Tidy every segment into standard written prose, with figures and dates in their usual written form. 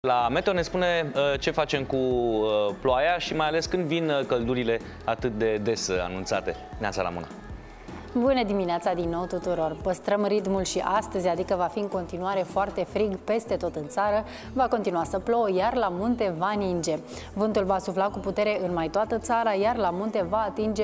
La Meteo ne spune ce facem cu ploaia și mai ales când vin căldurile atât de des anunțate. Neața Ramona. Bună dimineața din nou tuturor! Păstrăm ritmul și astăzi, adică va fi în continuare foarte frig peste tot în țară, va continua să plouă, iar la munte va ninge. Vântul va sufla cu putere în mai toată țara, iar la munte va atinge 120-140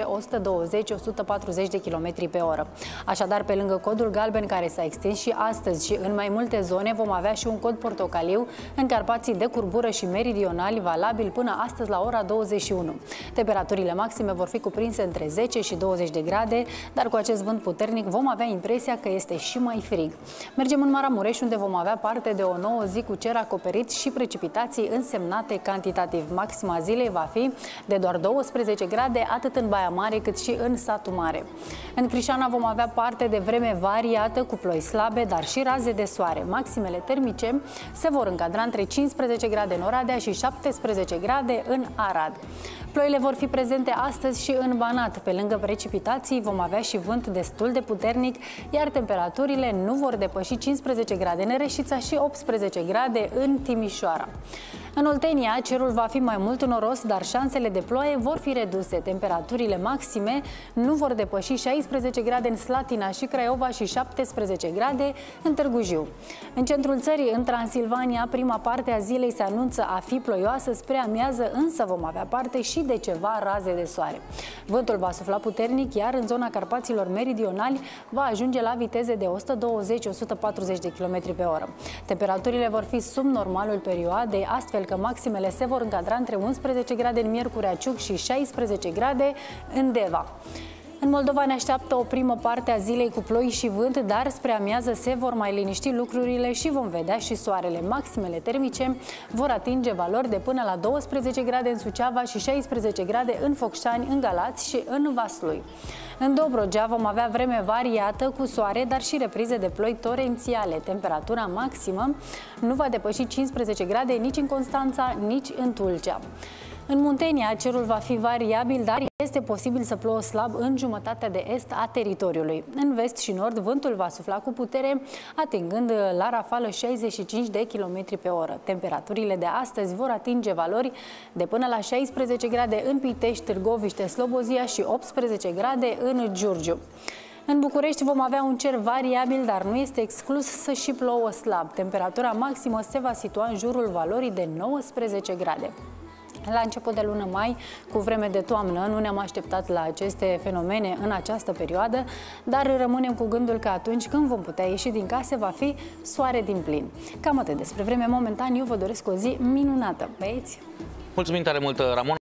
de km pe oră. Așadar, pe lângă codul galben care s-a extins și astăzi și în mai multe zone, vom avea și un cod portocaliu în Carpații de curbură și meridionali, valabil până astăzi la ora 21. Temperaturile maxime vor fi cuprinse între 10 și 20 de grade, dar cu acest vânt puternic vom avea impresia că este și mai frig. Mergem în Maramureș, unde vom avea parte de o nouă zi cu cer acoperit și precipitații însemnate cantitativ. Maxima zilei va fi de doar 12 grade, atât în Baia Mare cât și în Satul Mare. În Crișana vom avea parte de vreme variată cu ploi slabe, dar și raze de soare. Maximele termice se vor încadra între 15 grade în Oradea și 17 grade în Arad. Ploile vor fi prezente astăzi și în Banat. Pe lângă precipitații vom avea și vânt destul de puternic, iar temperaturile nu vor depăși 15 grade în Reșița și 18 grade în Timișoara. În Oltenia, cerul va fi mai mult noros, dar șansele de ploaie vor fi reduse. Temperaturile maxime nu vor depăși 16 grade în Slatina și Craiova și 17 grade în Târgu Jiu. În centrul țării, în Transilvania, prima parte a zilei se anunță a fi ploioasă spre amiază, însă vom avea parte și de ceva raze de soare. Vântul va sufla puternic, iar în zona Carpaților meridionali va ajunge la viteze de 120-140 de km pe oră. Temperaturile vor fi sub normalul perioadei, astfel că maximele se vor încadra între 11 grade în Miercurea Ciuc și 16 grade în Deva. În Moldova ne așteaptă o primă parte a zilei cu ploi și vânt, dar spre amiază se vor mai liniști lucrurile și vom vedea și soarele. Maximele termice vor atinge valori de până la 12 grade în Suceava și 16 grade în Focșani, în Galați și în Vaslui. În Dobrogea vom avea vreme variată cu soare, dar și reprize de ploi torențiale. Temperatura maximă nu va depăși 15 grade nici în Constanța, nici în Tulcea. În Muntenia, cerul va fi variabil, dar este posibil să plouă slab în jumătatea de est a teritoriului. În vest și nord, vântul va sufla cu putere, atingând la rafală 65 de km pe oră. Temperaturile de astăzi vor atinge valori de până la 16 grade în Pitești, Târgoviște, Slobozia și 18 grade în Giurgiu. În București vom avea un cer variabil, dar nu este exclus să și plouă slab. Temperatura maximă se va situa în jurul valorii de 19 grade. La început de lună mai, cu vreme de toamnă, nu ne-am așteptat la aceste fenomene în această perioadă, dar rămânem cu gândul că atunci când vom putea ieși din case va fi soare din plin. Cam atât despre vreme. Momentan eu vă doresc o zi minunată, băieți! Mulțumim tare mult, Ramona!